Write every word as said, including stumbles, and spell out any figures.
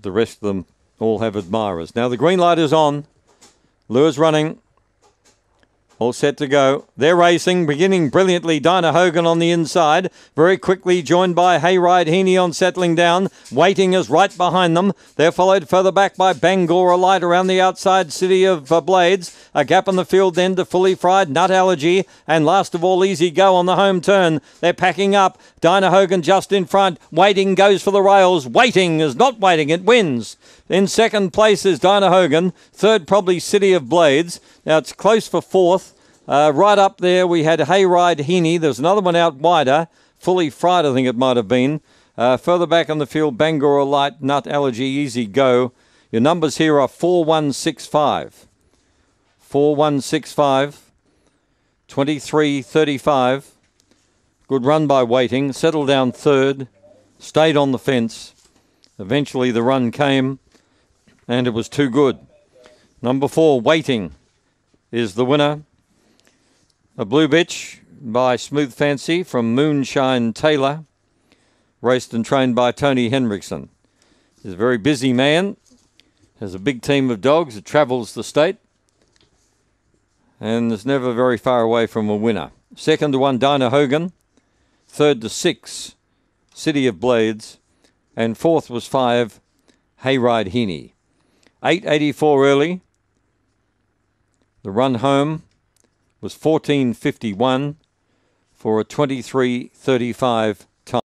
the rest of them all have admirers. Now the green light is on. Lures running. All set to go. They're racing, beginning brilliantly. Dinah Hogan on the inside. Very quickly joined by Hayride Heaney on settling down. Waiting is right behind them. They're followed further back by Bangor Light around the outside City of uh, Blades. A gap in the field then to Fully Fried, Nut Allergy. And last of all, Easy Go on the home turn. They're packing up. Dinah Hogan just in front. Waiting goes for the rails. Waiting is not waiting. It wins. In second place is Dinah Hogan. Third probably City of Blades. Now it's close for fourth. Uh, right up there we had Hayride Heaney. There's another one out wider. Fully Fried, I think it might have been. Uh, further back on the field, Bangor Light, Nut Allergy, Easy Go. Your numbers here are four one six five. four one six five. twenty-three thirty-five. Good run by Waiting. Settled down third. Stayed on the fence. Eventually the run came. And it was too good. Number four, Waiting, is the winner. A Blue Bitch by Smooth Fancy from Moonshine Taylor. Raced and trained by Tony Henriksen. He's a very busy man. Has a big team of dogs. It travels the state. And is never very far away from a winner. Second to one, Dinah Hogan. Third to six, City of Blades. And fourth was five, Hayride Heaney. eight eighty-four early. The run home was fourteen fifty-one for a twenty-three thirty-five